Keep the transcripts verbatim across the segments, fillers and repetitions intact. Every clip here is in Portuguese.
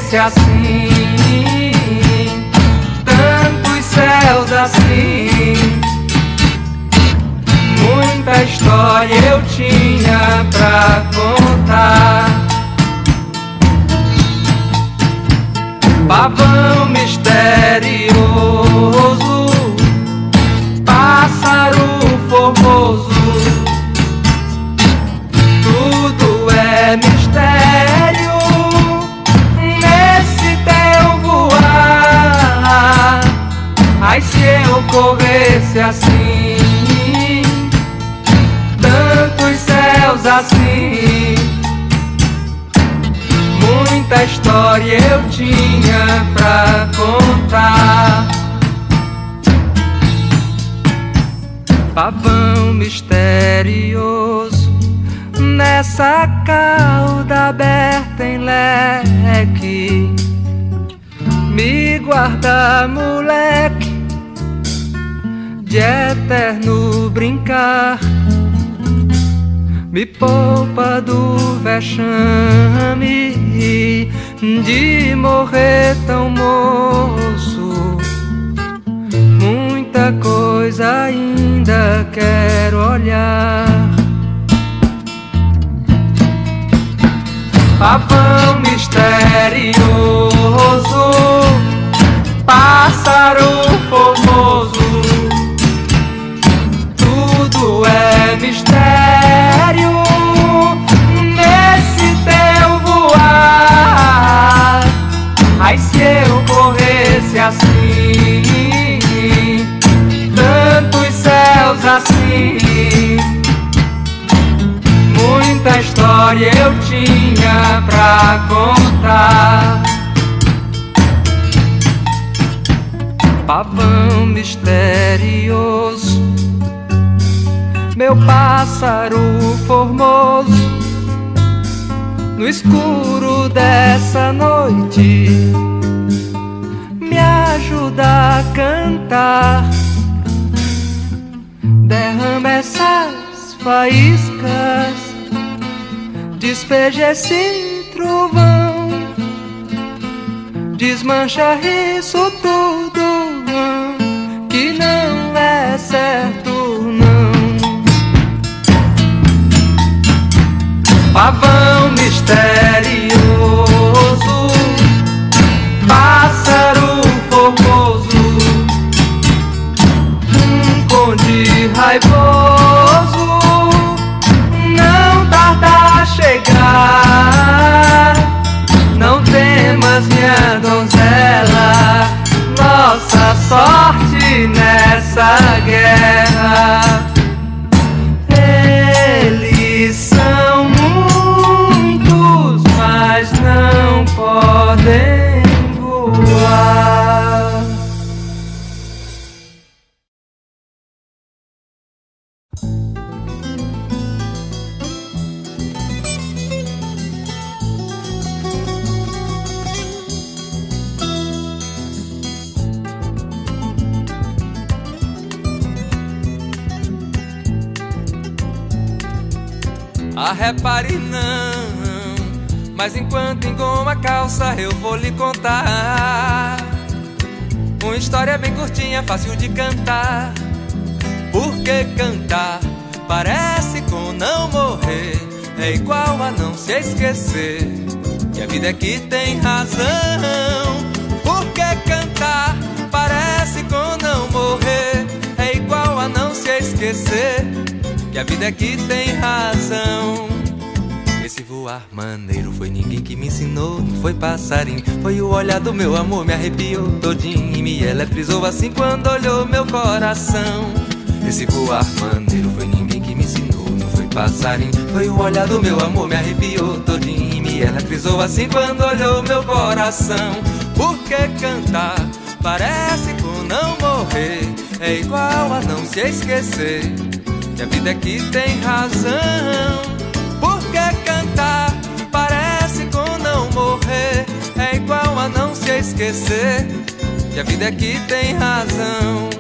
corresse assim, tantos céus assim, muita história eu tinha pra contar. Pavão misterioso, pássaro formoso, tudo é mistério nesse teu voar. Ai, se eu corresse assim, tantos céus assim, muita história eu tinha pra contar. Pavão misterioso, nessa cauda aberta em leque, me guarda, moleque, de eterno brincar. Me poupa do vexame de morrer tão moço. Muita coisa ainda quero olhar. Pavão misterioso, pássaro formoso, tudo é mistério nesse teu voar. Ai, se eu corresse assim, tantos céus assim, muita história eu tinha pra contar. Pavão misterioso, meu pássaro formoso, no escuro dessa noite, me ajuda a cantar. Derrama essas faíscas, despeja esse trovão, desmancha isso tudo que não é certo não. Pavão misterioso, pássaro formoso, um conde raivoso, não tarda a chegar. Não temas, minha donzela, nossa sorte nessa guerra. Eles são muitos, mas não podem voar. Ah, repare não, mas enquanto engoma a calça eu vou lhe contar uma história bem curtinha, fácil de cantar. Porque cantar parece com não morrer, é igual a não se esquecer que a vida é que tem razão. Porque cantar parece com não morrer, é igual a não se esquecer que a vida é que tem razão. Esse voar maneiro foi ninguém que me ensinou, não foi passarinho, foi o olhar do meu amor, me arrepiou todinho e me eletrizou assim quando olhou meu coração. Esse voar maneiro foi ninguém que me ensinou, não foi passarinho, foi o olhar do meu amor, me arrepiou todinho e me eletrizou assim quando olhou meu coração. Porque cantar parece com não morrer, é igual a não se esquecer que a vida é que tem razão. Porque cantar parece com não morrer, é igual a não se esquecer que a vida é que tem razão.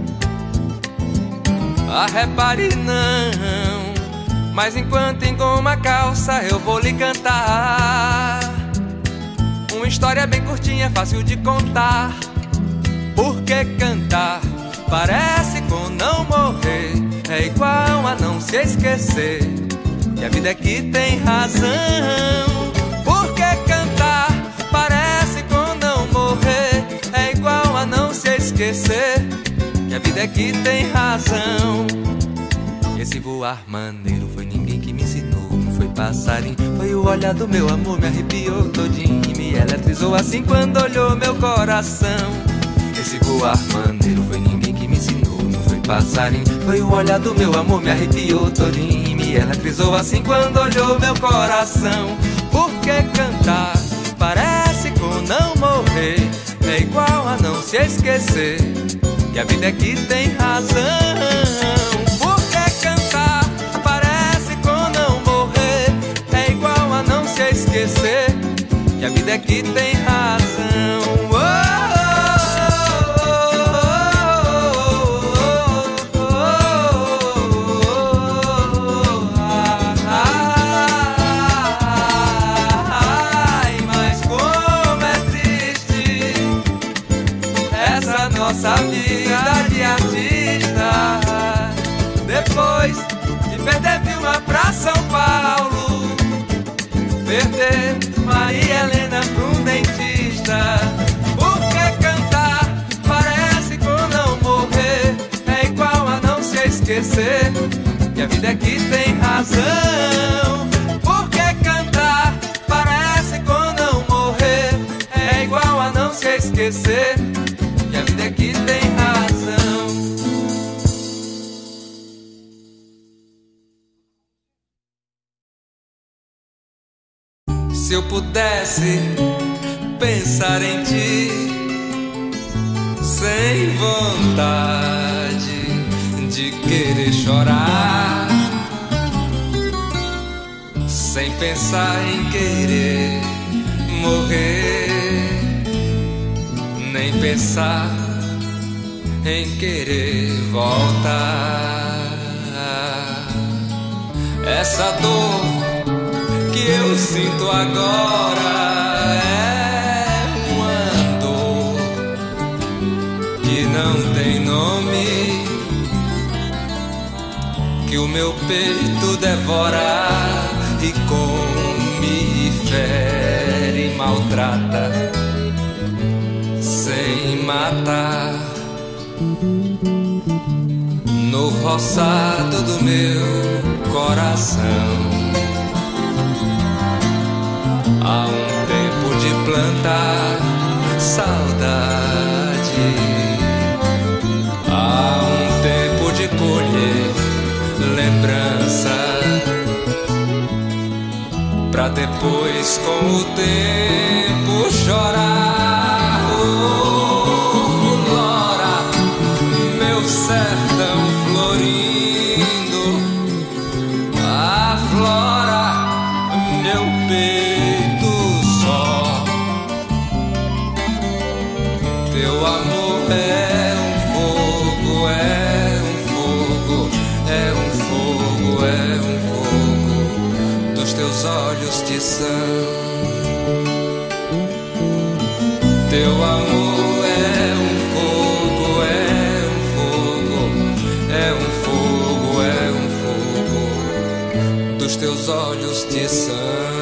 Ah, repare não, mas enquanto engoma a calça eu vou lhe cantar Uma história bem curtinha, fácil de contar. Porque cantar parece com não morrer, é igual a não se esquecer que a vida é que tem razão. Porque cantar parece com não morrer, é igual a não se esquecer que a vida é que tem razão. Esse voar maneiro foi ninguém que me ensinou, não foi passarinho, foi o olhar do meu amor, me arrepiou todinho e me eletrizou assim quando olhou meu coração. Esse voar maneiro foi ninguém que me ensinou, não foi passarinho, foi o olhar do meu amor, me arrepiou todinho e me eletrizou assim quando olhou meu coração. Porque cantar parece com não morrer, é igual a não se esquecer que a vida é que tem razão. Porque cantar parece com não morrer, é igual a não se esquecer que a vida é que tem razão. Oh, oh, oh, oh, oh, ai, mas como é triste essa nossa vida de artista. Depois de perder Vilma pra São Paulo, perder Maria Helena pra um dentista. Porque cantar parece com não morrer, é igual a não se esquecer que a vida é que tem razão. Porque cantar parece com não morrer, é igual a não se esquecer que a vida é que tem razão. Se eu pudesse pensar em ti sem vontade de querer chorar, sem pensar em querer morrer, nem pensar em querer voltar. Essa dor que eu sinto agora é uma dor que não tem nome, que o meu peito devora e come, fere e maltrata sem matar. No roçado do meu coração há um tempo de plantar saudade, há um tempo de colher lembrança, pra depois com o tempo chorar. Oh, flora, meu sertão florindo, aflora meu peito só. Teu amor é um fogo, é um fogo, é um fogo, é um fogo dos teus olhos de são. Teu amor é um fogo, é um fogo, é um fogo, é um fogo dos teus olhos de são.